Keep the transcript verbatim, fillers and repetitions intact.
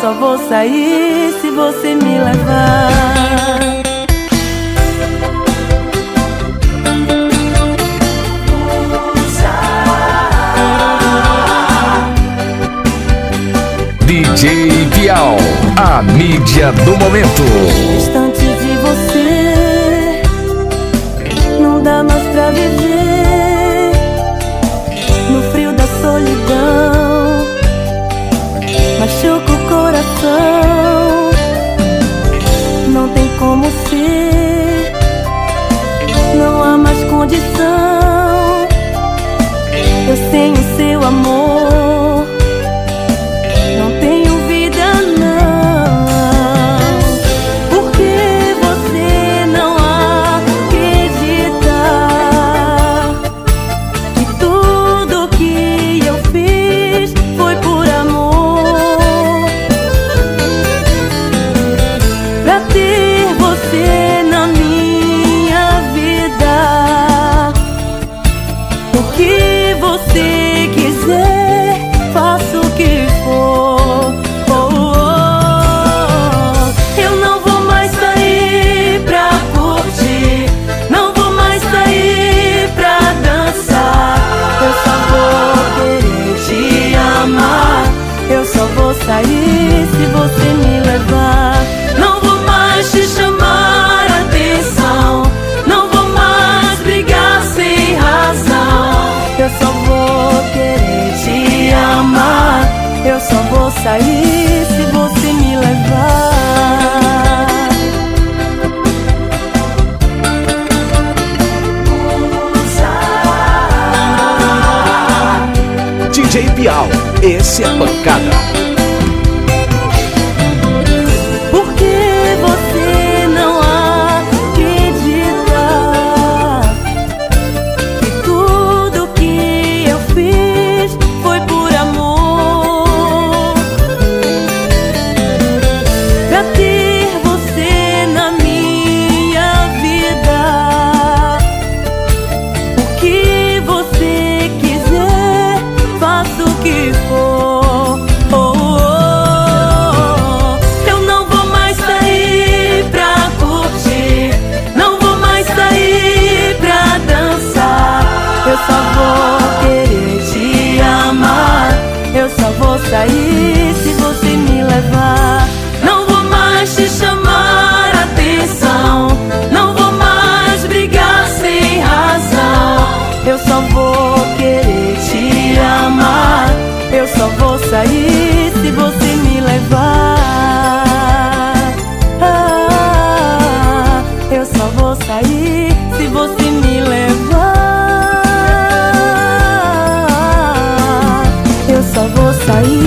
só vou sair se você me levar. D J Bial, a mídia do momento. Distante de você, não dá mais pra viver. No frio da solidão, machuca o coração. Não tem como ser, não há mais condição. Eu sem o seu amor não tenho vida não. Porque você não acredita que tudo que eu fiz foi por amor. Pra ter você na minha vida, o que você quiser, faço o que for. Sair se você me levar. Não vou mais te chamar atenção, não vou mais brigar sem razão. Eu só vou querer te amar. Eu só vou sair se você me levar. D J Bial, esse é pancada. Sair se você me levar. Não vou mais te chamar atenção, não vou mais brigar sem razão. Eu só vou querer te amar. Eu só vou sair se você me levar. Ah, eu só vou sair se você me levar. Eu só vou sair